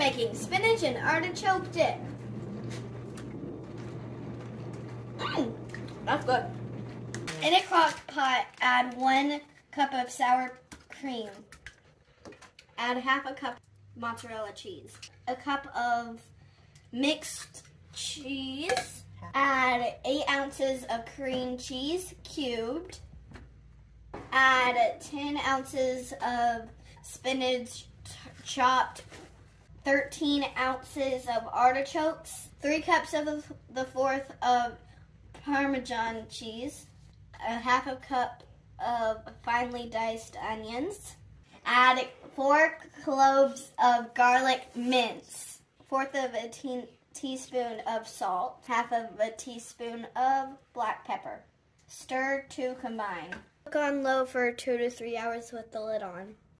making spinach and artichoke dip. That's good. In a crock pot, add 1 cup of sour cream. Add half a cup mozzarella cheese. A cup of mixed cheese. Add 8 ounces of cream cheese cubed. Add 10 ounces of spinach chopped. 13 ounces of artichokes. 3 cups of the fourth of Parmesan cheese. A half a cup of finely diced onions. Add 4 cloves of garlic mince. 1/4 of a teaspoon of salt. 1/2 of a teaspoon of black pepper. Stir to combine. Cook on low for 2 to 3 hours with the lid on.